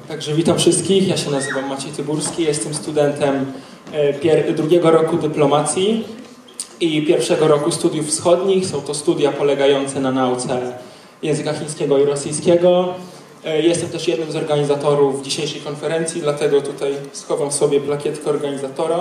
Także witam wszystkich, ja się nazywam Maciej Tyburski, jestem studentem drugiego roku dyplomacji i pierwszego roku studiów wschodnich. Są to studia polegające na nauce języka chińskiego i rosyjskiego. Jestem też jednym z organizatorów dzisiejszej konferencji, dlatego tutaj schowam sobie plakietkę organizatora.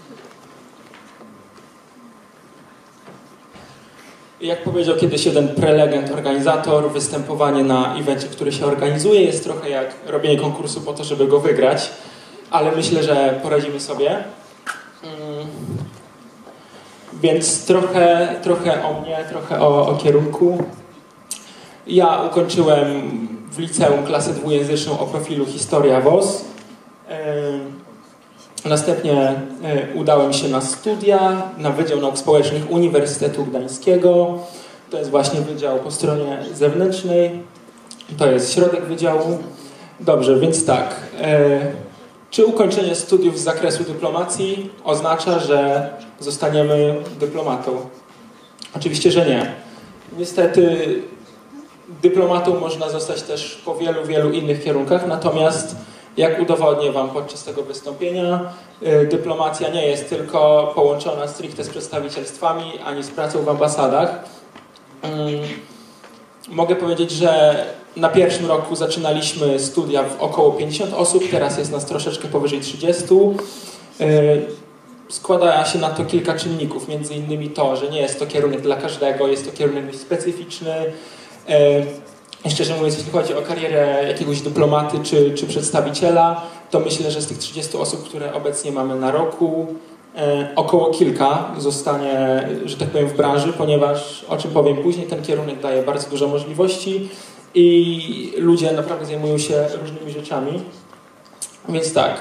Jak powiedział kiedyś jeden prelegent, organizator, występowanie na evencie, który się organizuje, jest trochę jak robienie konkursu po to, żeby go wygrać, ale myślę, że poradzimy sobie. Więc trochę o mnie, trochę o kierunku. Ja ukończyłem w liceum klasę dwujęzyczną o profilu Historia WOS. Następnie udałem się na studia, na Wydział Nauk Społecznych Uniwersytetu Gdańskiego. To jest właśnie wydział po stronie zewnętrznej. To jest środek wydziału. Dobrze, więc tak. Czy ukończenie studiów z zakresu dyplomacji oznacza, że zostaniemy dyplomatą? Oczywiście, że nie. Niestety dyplomatą można zostać też po wielu innych kierunkach, natomiast jak udowodnię Wam podczas tego wystąpienia, dyplomacja nie jest tylko połączona stricte z przedstawicielstwami, ani z pracą w ambasadach. Mogę powiedzieć, że na pierwszym roku zaczynaliśmy studia w około 50 osób, teraz jest nas troszeczkę powyżej 30. Składa się na to kilka czynników, między innymi to, że nie jest to kierunek dla każdego, jest to kierunek dość specyficzny. Szczerze mówiąc, jeśli chodzi o karierę jakiegoś dyplomaty czy przedstawiciela, to myślę, że z tych 30 osób, które obecnie mamy na roku, około kilka zostanie, że tak powiem, w branży, ponieważ, o czym powiem później, ten kierunek daje bardzo dużo możliwości i ludzie naprawdę zajmują się różnymi rzeczami. Więc tak,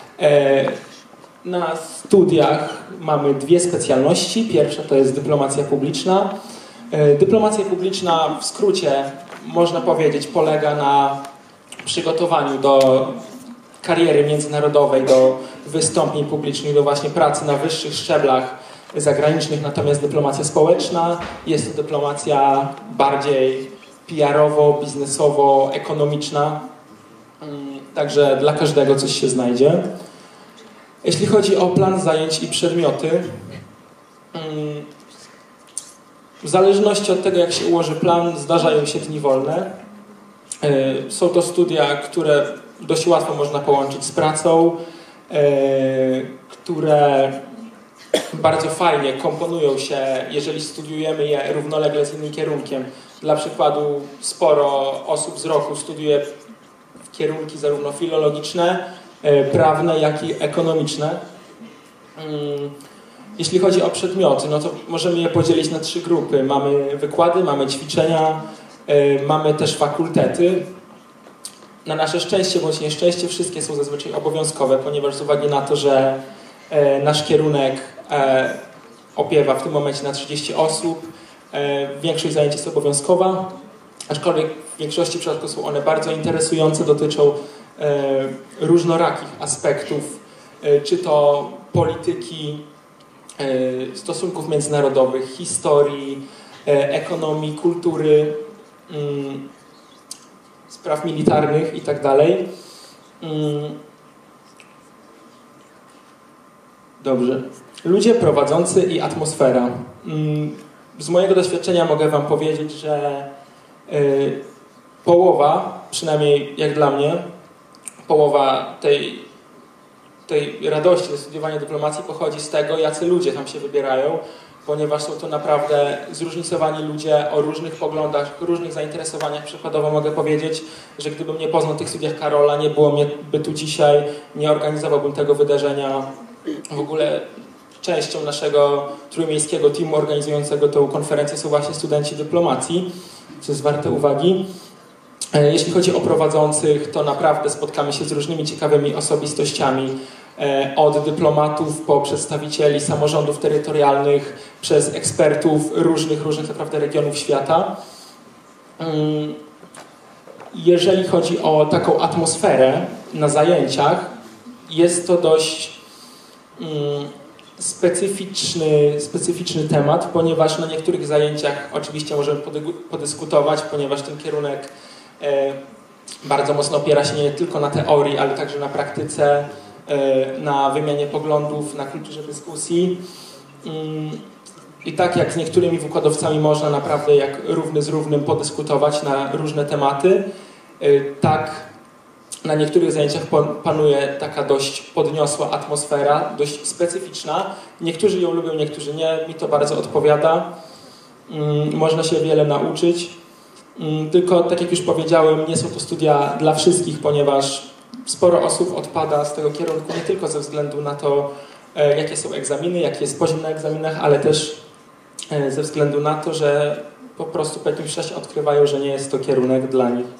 na studiach mamy dwie specjalności. Pierwsza to jest dyplomacja publiczna. Dyplomacja publiczna w skrócie, można powiedzieć, polega na przygotowaniu do kariery międzynarodowej, do wystąpień publicznych, do właśnie pracy na wyższych szczeblach zagranicznych. Natomiast dyplomacja społeczna jest to dyplomacja bardziej PR-owo, biznesowo, ekonomiczna. Także dla każdego coś się znajdzie. Jeśli chodzi o plan zajęć i przedmioty, w zależności od tego, jak się ułoży plan, zdarzają się dni wolne. Są to studia, które dość łatwo można połączyć z pracą, które bardzo fajnie komponują się, jeżeli studiujemy je równolegle z innym kierunkiem. Dla przykładu sporo osób z roku studiuje kierunki zarówno filologiczne, prawne, jak i ekonomiczne. Jeśli chodzi o przedmioty, no to możemy je podzielić na 3 grupy. Mamy wykłady, mamy ćwiczenia, mamy też fakultety. Na nasze szczęście bądź nieszczęście wszystkie są zazwyczaj obowiązkowe, ponieważ z uwagi na to, że nasz kierunek opiewa w tym momencie na 30 osób, większość zajęć jest obowiązkowa, aczkolwiek w większości przypadków są one bardzo interesujące, dotyczą różnorakich aspektów, czy to polityki, stosunków międzynarodowych, historii, ekonomii, kultury, spraw militarnych itd. Dobrze. Ludzie prowadzący i atmosfera. Z mojego doświadczenia mogę Wam powiedzieć, że połowa, przynajmniej jak dla mnie, połowa tej radości ze studiowania dyplomacji pochodzi z tego, jacy ludzie tam się wybierają, ponieważ są to naprawdę zróżnicowani ludzie o różnych poglądach, różnych zainteresowaniach. Przykładowo mogę powiedzieć, że gdybym nie poznał tych studiach Karola, nie było mnie by tu dzisiaj, nie organizowałbym tego wydarzenia. W ogóle częścią naszego trójmiejskiego teamu organizującego tę konferencję są właśnie studenci dyplomacji, co jest warte uwagi. Jeśli chodzi o prowadzących, to naprawdę spotkamy się z różnymi ciekawymi osobistościami, od dyplomatów po przedstawicieli samorządów terytorialnych, przez ekspertów różnych naprawdę regionów świata. Jeżeli chodzi o taką atmosferę na zajęciach, jest to dość specyficzny temat, ponieważ na niektórych zajęciach oczywiście możemy podyskutować, ponieważ ten kierunek bardzo mocno opiera się nie tylko na teorii, ale także na praktyce, na wymianie poglądów, na kulturze dyskusji. I tak jak z niektórymi wykładowcami można naprawdę jak równy z równym podyskutować na różne tematy, tak na niektórych zajęciach panuje taka dość podniosła atmosfera, dość specyficzna. Niektórzy ją lubią, niektórzy nie. Mi to bardzo odpowiada. Można się wiele nauczyć. Tylko, tak jak już powiedziałem, nie są to studia dla wszystkich, ponieważ sporo osób odpada z tego kierunku nie tylko ze względu na to, jakie są egzaminy, jaki jest poziom na egzaminach, ale też ze względu na to, że po prostu po jakimś czasie odkrywają, że nie jest to kierunek dla nich.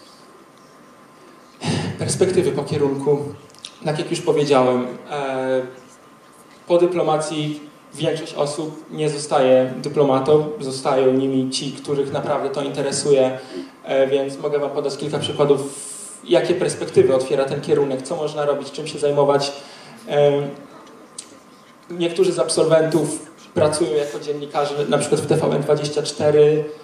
Perspektywy po kierunku. Tak jak już powiedziałem, po dyplomacji większość osób nie zostaje dyplomatą, zostają nimi ci, których naprawdę to interesuje, więc mogę wam podać kilka przykładów, jakie perspektywy otwiera ten kierunek, co można robić, czym się zajmować. Niektórzy z absolwentów pracują jako dziennikarze, na przykład w TVN24,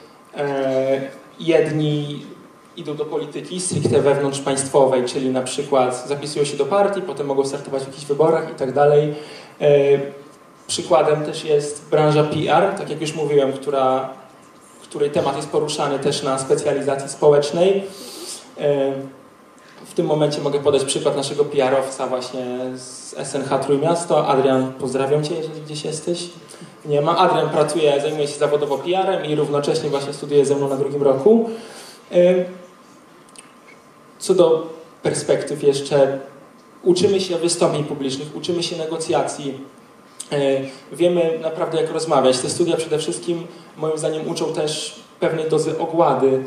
jedni idą do polityki stricte wewnątrzpaństwowej, czyli na przykład zapisują się do partii, potem mogą startować w jakichś wyborach i tak dalej. Przykładem też jest branża PR, tak jak już mówiłem, której temat jest poruszany też na specjalizacji społecznej. W tym momencie mogę podać przykład naszego PR-owca właśnie z SNH Trójmiasto. Adrian, pozdrawiam Cię, jeżeli gdzieś jesteś. Nie ma. Adrian zajmuje się zawodowo PR-em i równocześnie właśnie studiuje ze mną na 2. roku. Co do perspektyw jeszcze, uczymy się wystąpień publicznych, uczymy się negocjacji. Wiemy naprawdę jak rozmawiać. Te studia przede wszystkim moim zdaniem uczą też pewnej dozy ogłady.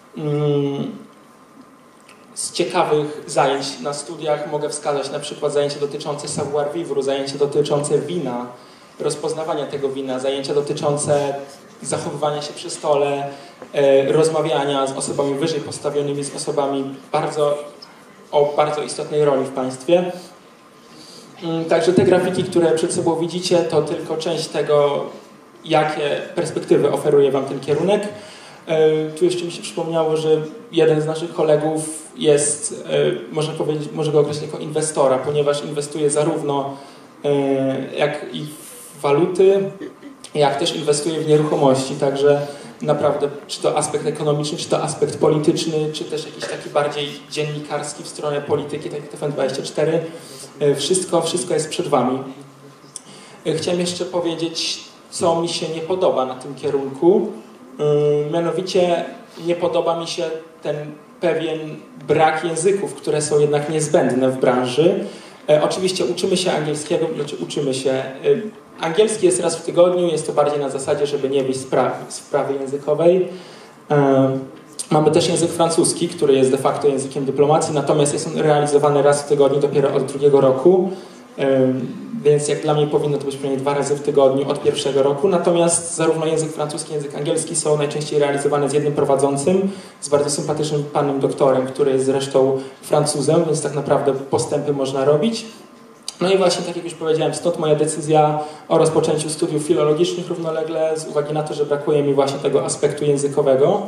Z ciekawych zajęć na studiach mogę wskazać na przykład zajęcia dotyczące savoir-vivre, zajęcia dotyczące wina, rozpoznawania tego wina, zajęcia dotyczące zachowywania się przy stole, rozmawiania z osobami wyżej postawionymi, z osobami o bardzo istotnej roli w państwie. Także te grafiki, które przed sobą widzicie, to tylko część tego, jakie perspektywy oferuje wam ten kierunek. Tu jeszcze mi się przypomniało, że jeden z naszych kolegów jest, można powiedzieć, może go określić jako inwestora, ponieważ inwestuje zarówno jak i w waluty, jak też inwestuje w nieruchomości. Także naprawdę, czy to aspekt ekonomiczny, czy to aspekt polityczny, czy też jakiś taki bardziej dziennikarski w stronę polityki, tak jak TVN24, wszystko jest przed wami. Chciałem jeszcze powiedzieć, co mi się nie podoba na tym kierunku. Mianowicie nie podoba mi się ten pewien brak języków, które są jednak niezbędne w branży. Oczywiście uczymy się angielskiego, angielski jest raz w tygodniu, jest to bardziej na zasadzie, żeby nie wyjść z wprawy językowej. Mamy też język francuski, który jest de facto językiem dyplomacji, natomiast jest on realizowany raz w tygodniu dopiero od 2. roku. Więc jak dla mnie powinno to być przynajmniej 2 razy w tygodniu od 1. roku. Natomiast zarówno język francuski, język angielski są najczęściej realizowane z jednym prowadzącym, z bardzo sympatycznym panem doktorem, który jest zresztą Francuzem, więc tak naprawdę postępy można robić. No i właśnie, tak jak już powiedziałem, stąd moja decyzja o rozpoczęciu studiów filologicznych równolegle, z uwagi na to, że brakuje mi właśnie tego aspektu językowego.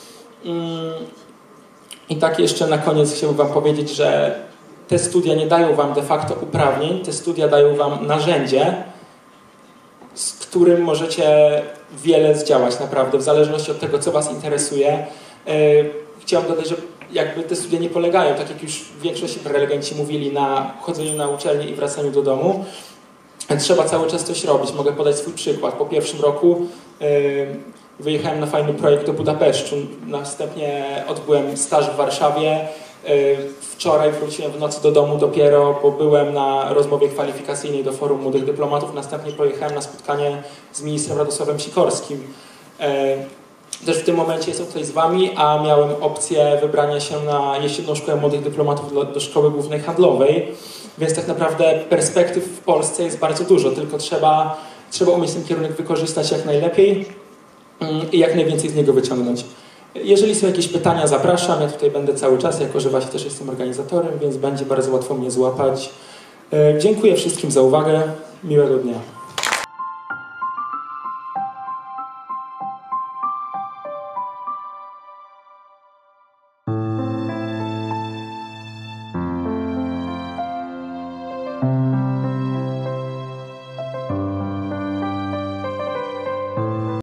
I tak jeszcze na koniec chciałbym wam powiedzieć, że te studia nie dają wam de facto uprawnień, te studia dają wam narzędzie, z którym możecie wiele zdziałać naprawdę, w zależności od tego, co was interesuje. Chciałem dodać, że jakby te studia nie polegają, tak jak już w większości prelegenci mówili, na chodzeniu na uczelnię i wracaniu do domu. Trzeba cały czas coś robić. Mogę podać swój przykład. Po 1. roku wyjechałem na fajny projekt do Budapesztu. Następnie odbyłem staż w Warszawie. Wczoraj wróciłem w nocy do domu dopiero, bo byłem na rozmowie kwalifikacyjnej do Forum Młodych Dyplomatów. Następnie pojechałem na spotkanie z ministrem Radosławem Sikorskim. Też w tym momencie jestem tutaj z wami, a miałem opcję wybrania się na jesienną szkołę młodych dyplomatów do Szkoły Głównej Handlowej, więc tak naprawdę perspektyw w Polsce jest bardzo dużo, tylko trzeba umieć ten kierunek wykorzystać jak najlepiej i jak najwięcej z niego wyciągnąć. Jeżeli są jakieś pytania, zapraszam, ja tutaj będę cały czas, jako że właśnie też jestem organizatorem, więc będzie bardzo łatwo mnie złapać. Dziękuję wszystkim za uwagę, miłego dnia.